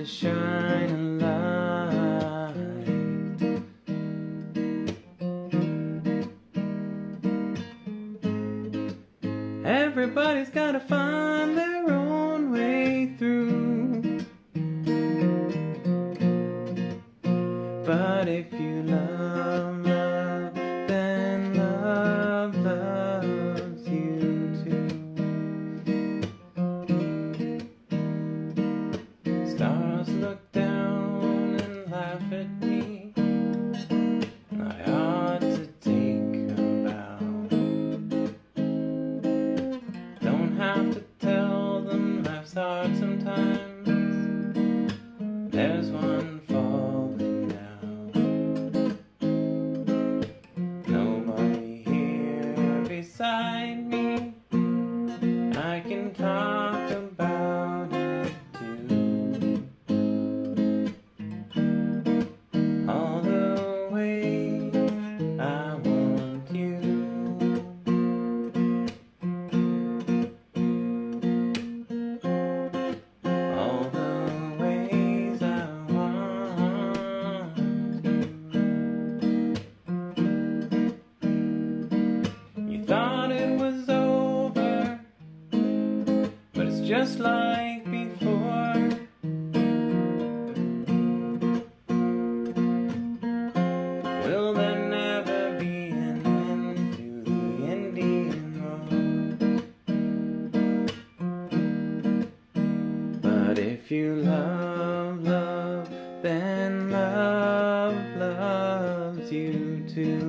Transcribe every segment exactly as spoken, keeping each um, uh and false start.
to shine a light. Everybody's gotta find their own way through. But if you love love, then love loves you too. Stars look down and laugh at me. I ought to take a bow. Don't have to tell them life's hard sometimes. There's one falling down. Nobody here beside me. I can talk about it too. All the ways I want you. All the ways I want you. You thought it was over, but it's just like before. Will there never be an end to the Indian road? But if you love love, then love loves you too.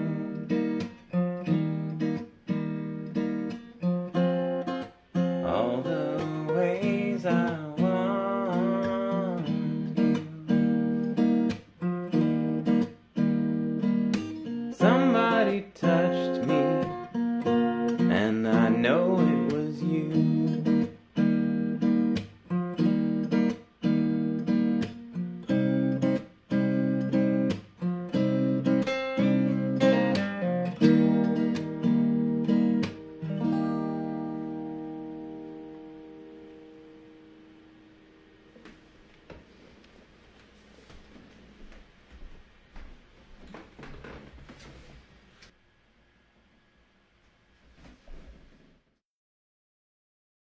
All the ways I want you. Somebody touched me, and I know it was you.